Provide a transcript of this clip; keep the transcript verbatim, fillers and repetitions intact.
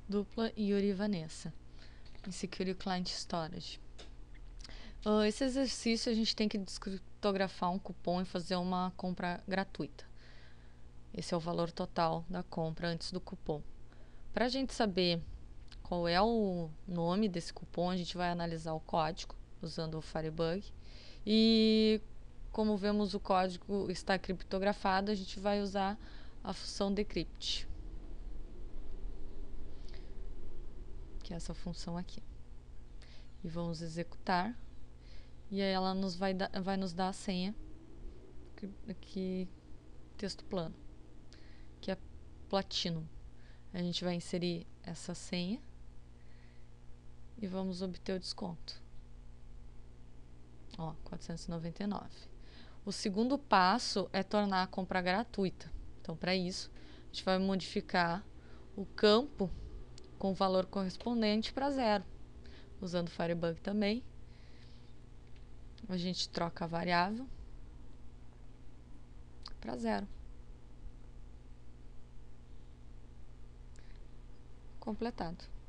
Dupla Yuri e Vanessa. Em Secure Client Storage. Uh, esse exercício a gente tem que descriptografar um cupom e fazer uma compra gratuita. Esse é o valor total da compra antes do cupom. Para a gente saber qual é o nome desse cupom, a gente vai analisar o código usando o Firebug. E como vemos o código está criptografado, a gente vai usar a função decrypt, que é essa função aqui. E vamos executar. E aí ela nos vai, da, vai nos dar a senha, aqui, texto plano, que é Platinum. A gente vai inserir essa senha e vamos obter o desconto. Ó, quatrocentos e noventa e nove. O segundo passo é tornar a compra gratuita. Então, para isso, a gente vai modificar o campo com o valor correspondente para zero. Usando o Firebug também. A gente troca a variável para zero. Completado.